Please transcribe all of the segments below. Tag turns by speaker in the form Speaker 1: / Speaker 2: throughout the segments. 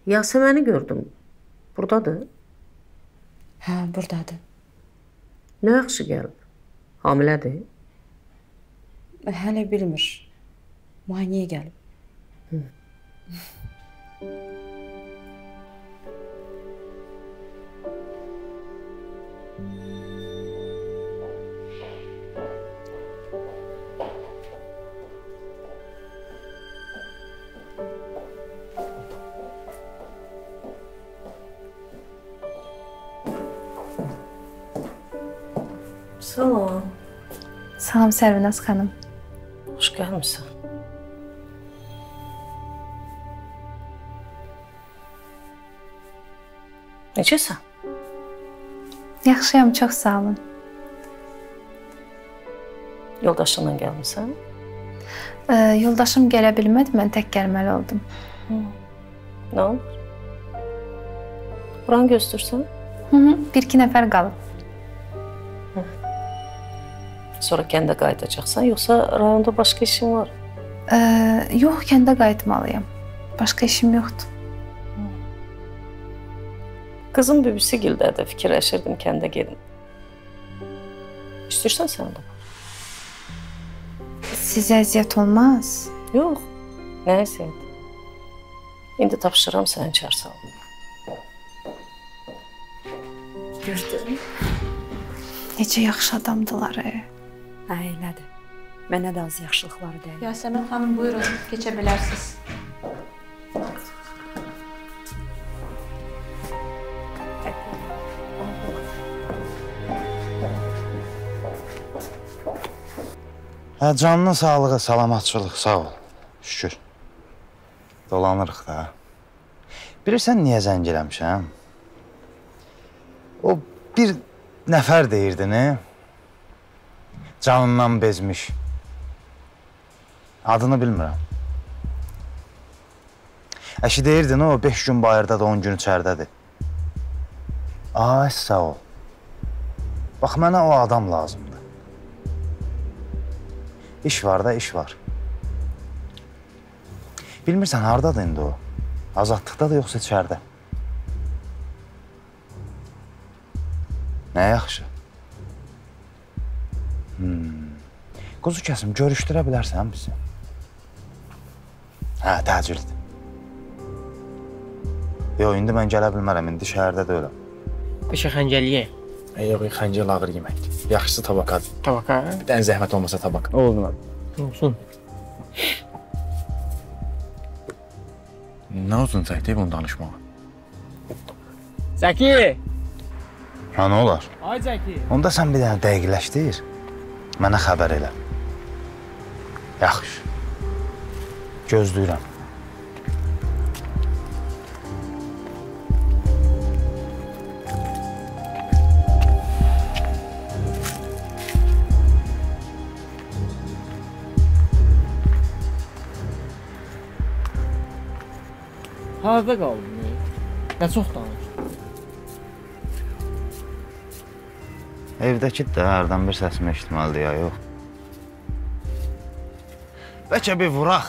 Speaker 1: Yasəməni gördüm. Buradadır.
Speaker 2: Hə, buradadır.
Speaker 1: Nə yaxşı gəlib. Hamilədir.
Speaker 2: Hələ bilmir. Müayinəyə gəlib.
Speaker 1: Salam.
Speaker 3: Salam Sərvinaz xanım.
Speaker 1: Xoş gəlmişsən. Necəsən?
Speaker 3: Yaxşıyam, çox sağ olun.
Speaker 1: Yoldaşınla gəlmişsən?
Speaker 3: Yoldaşım gələ bilmədi, mən tək gəlməli oldum.
Speaker 1: Nə olur? Buranı göstərsən?
Speaker 3: Bir-iki nəfər qalıb.
Speaker 1: Sonra kəndə qayıdacaqsan, yoxsa rayonda başqa işin var?
Speaker 3: Yox, kəndə qayıtmalıyam. Başqa işim yoxdur.
Speaker 1: Qızım bibisi gildədir, fikirləşirdim kəndə gedin. İstəyirsən sən də?
Speaker 3: Sizə əziyyət olmaz?
Speaker 1: Yox, nə əziyyət? İndi tapşırıram səni içəri salım.
Speaker 2: Gördün?
Speaker 3: Necə yaxşı adamdılar.
Speaker 2: Hə, elədir. Mənə də az yaxşılıqları deyil.
Speaker 3: Yasəmən xanım, buyurun, keçə bilərsiniz.
Speaker 4: Hə, canının sağlığı, salamatçılıq, sağ ol. Şükür. Dolanırıq da. Bilirsən niyə zəng eləmişəm? O bir nəfər deyirdi, ne? Canından bezmiş. Adını bilmirəm. Əşi deyirdin, o 5 gün bayırdadır, 10 gün içərdədir. Ay, sağ ol. Bax, mənə o adam lazımdır. İş var da, iş var. Bilmirsən, haradadır indi o? Azadlıqda da, yoxsa içərdə? Nə yaxşı? Quzu kəsim, görüşdürə bilərsən bizi? Hə, təcildir. Yox, indi mən gələ bilmərəm, indi şəhərdə deyiləm.
Speaker 5: Peşə xəncəliyək.
Speaker 6: Yox, xəncəl ağır yeməkdir. Yaxşısı tabakadır.
Speaker 5: Tabaka?
Speaker 6: Bir dənə zəhmət olmasa tabak.
Speaker 5: Olmaz. Olsun.
Speaker 6: Nə uzun çəkdi bunu danışmağa?
Speaker 5: Zəki!
Speaker 4: Hə, nə olar?
Speaker 5: Ay Zəki!
Speaker 4: Onda sən bir dənə dəqiqləşdir, mənə xəbər elə. Yaxşı. Gözləyirəm.
Speaker 5: Harada qaldın? Nə çox danış?
Speaker 4: Evdəki də hərdən bir səsimi eşitməlidir ya, yox. Bəlkə bir vuraq.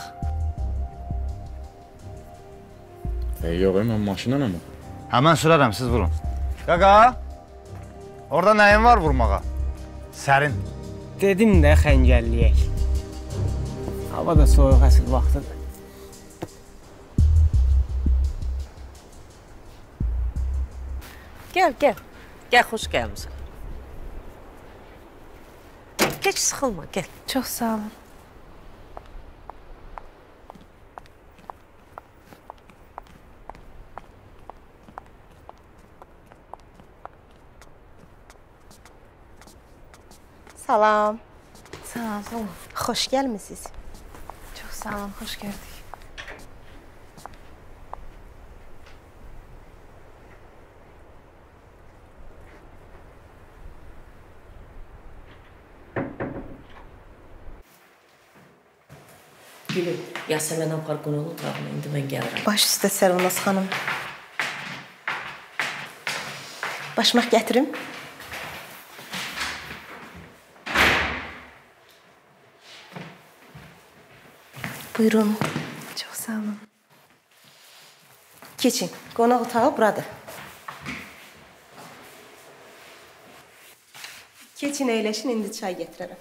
Speaker 6: Yox, mən maşına nə mi?
Speaker 4: Hə, mən sürərəm, siz vurun. Qaqa, orada nəyin var vurmağa? Sərin.
Speaker 5: Dedim də xəncəlliyək. Hava da soyuq əsl vaxtıdır.
Speaker 1: Gəl, gəl. Gəl, xoş gəlmişsən. Heç sıxılma, gəl.
Speaker 3: Çox sağ olun.
Speaker 7: Salam.
Speaker 3: Salam, salam.
Speaker 7: Xoş gəlmisiniz.
Speaker 3: Çox sağ olun, xoş gördük.
Speaker 1: Gülüm, Yasəmən apar qonulu otağına, indi mən gəlirəm.
Speaker 7: Baş üstə Sərvinaz xanım. Başmaq gətirim. Buyurun.
Speaker 3: Çox sağ olun.
Speaker 7: Keçin. Qonaq otağı buradır. Keçin, əyləşin, indi çay gətirərəm.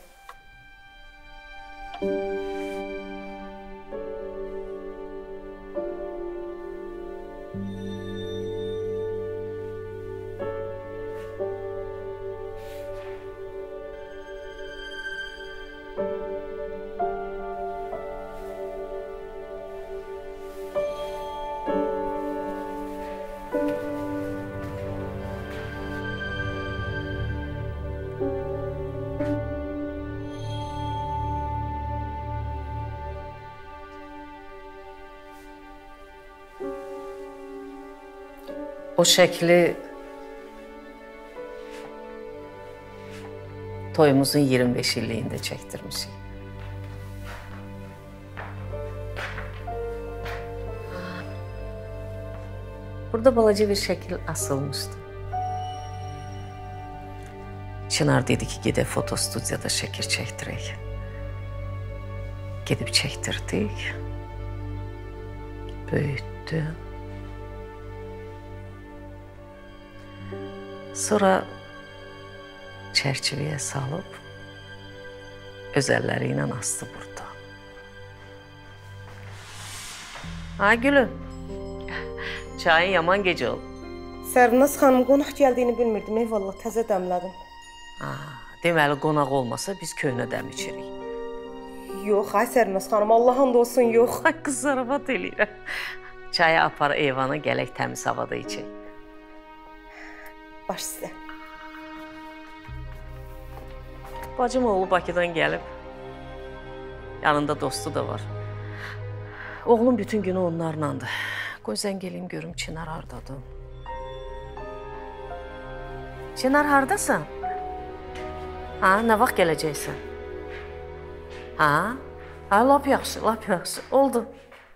Speaker 1: O şəkli toyumuzun 25 illiyində çəkdirmişik. Burada balaca bir şəkil asılmışdı. Çınar dedi ki, gedək fotostudiyada şəkil çəkdirək. Gedib çəkdirdik. Böyütdü. Sonra çərçivəyə salıb öz əlləri ilə asdı burada. Ha gülüm. Çayın yaman gecə oldu.
Speaker 7: Sərvinaz xanım, qonaq gəldiyini bilmirdim. Eyvallah, təzə dəmlədim.
Speaker 1: Deməli, qonaq olmasa biz köhnə dəm içirik.
Speaker 7: Yox, ay Sərvinaz xanım, Allah hamd olsun, yox.
Speaker 1: Ay, qız zarabat eləyirəm. Çayı apar eyvana, gələk təmiz havada içək.
Speaker 7: Baş sizə.
Speaker 1: Bacım oğlu Bakıdan gəlib. Yanında dostu da var. Oğlum bütün günü onlarlandı. Qoy zəng eləyim, görüm Çınar hardadır. Çınar hardasan? Ha, nə vaxt gələcəksən? Ha, lap yaxşı, lap yaxşı. Oldu.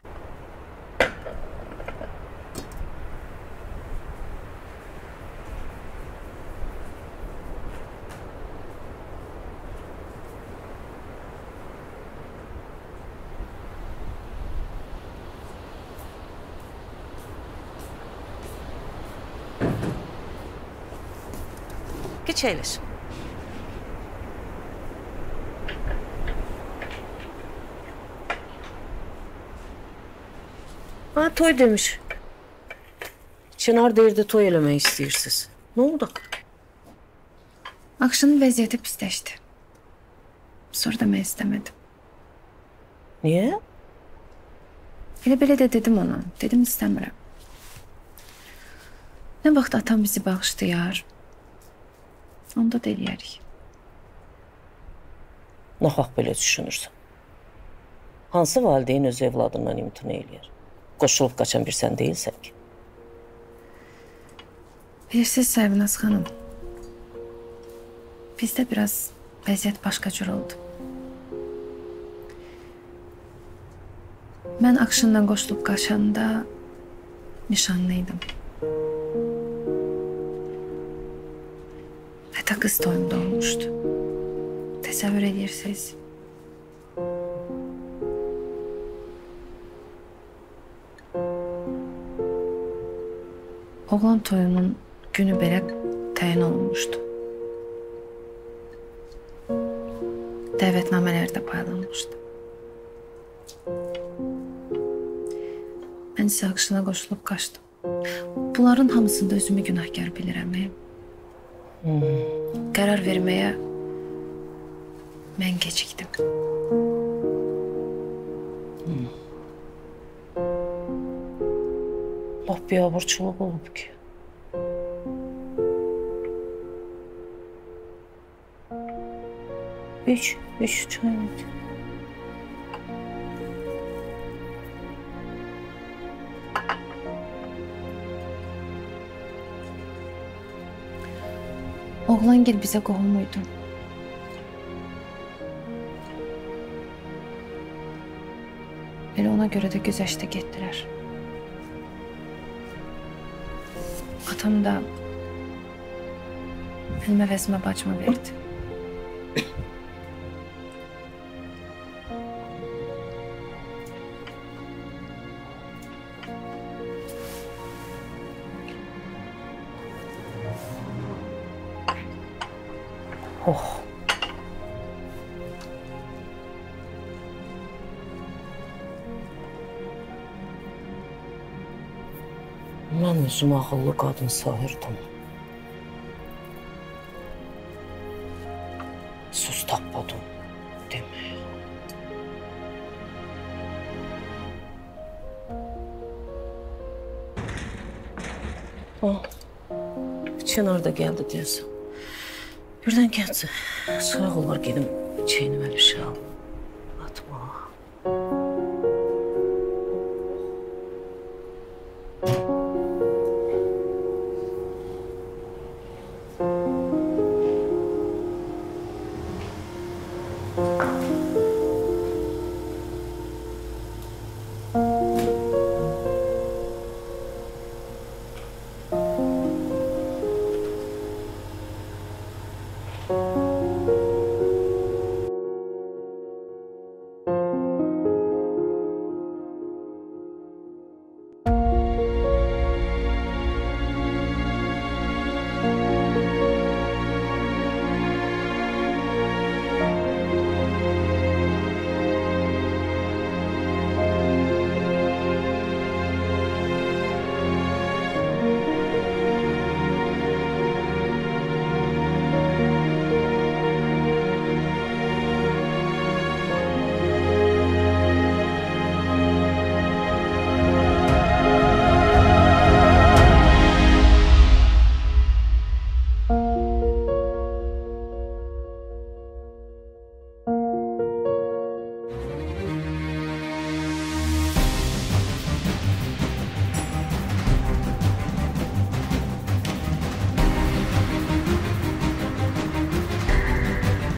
Speaker 1: Geç əyləş. Ha, toy demiş. Çınar deyirdi, toy eləmək istəyirsiniz. Nə oldu?
Speaker 3: Akşının vəziyyəti pisləşdi. Sonra da mən istəmədim.
Speaker 1: Niyə?
Speaker 3: Elə belə də dedim ona. Dedim istəmirəm. Nə vaxt atam bizi bağışlayar, onda da eləyərik.
Speaker 1: Nə vaxt belə düşünürsən? Hansı valideyn öz evladından imtina eləyər? Qoşulub qaçan bir sən deyilsən ki.
Speaker 3: Bilirsiniz Sərvinaz xanım, bizdə biraz vəziyyət başqa cür oldu. Mən Akşından qoşulub qaçanda nişanlıydım. Hətta qız toyumda olmuşdu. Təsəvvür edirsiniz. Oğlan toyunun günü belə təyin olunmuşdu. Dəvətnamələr də paylanmışdı. Mən isə Akşına qoşulub qaçdım. Bunların hamısında özümü günahkar bilirəm. Qərar verməyə mən gecikdim.
Speaker 1: Lap biabırçılıq olub ki. Üç çay oldu.
Speaker 3: Oğlan gel bizə qohumuydu. Elə ona görə də güzəştə getdilər. Atam da mənim əvəzimə bacıma verdi.
Speaker 1: Oh. Mən özüm ağıllı qadın sayırdım. Söz tapmadım demək. Çınar da gəldi deyəsən. Birdən gəlsə, soyuq olar gedim çeynimə bir şey alım.